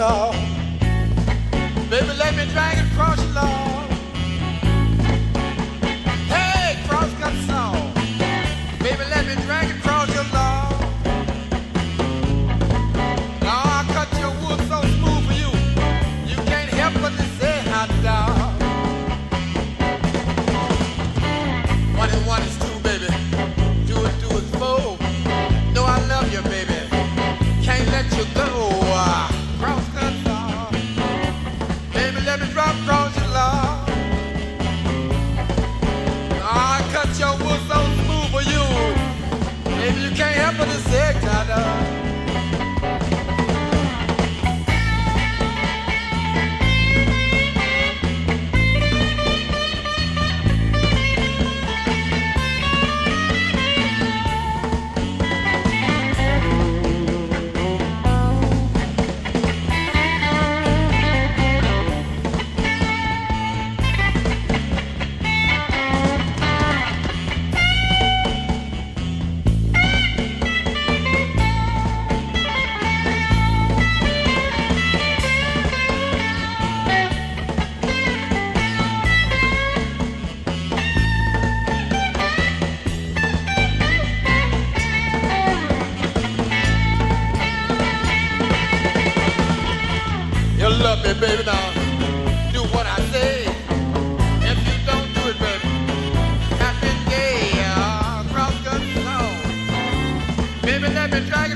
law. Baby, let me drag it across your law. Hey, crosscut song. Baby, let me drag it across your law. Now I cut your wood so smooth for you. You can't help but to say hot dog. 1 and 1 is 2, baby. 2 and 2 is 4. No, I love you, baby. Can't let you go. Crosscut song. Baby, let me drop across your law. I cut your wood so smooth for you. Baby, you can't help but to say hot dog. You love me, baby, now do what I say. If you don't do it, baby, I've been gay. Crosscut song. Baby, let me drag it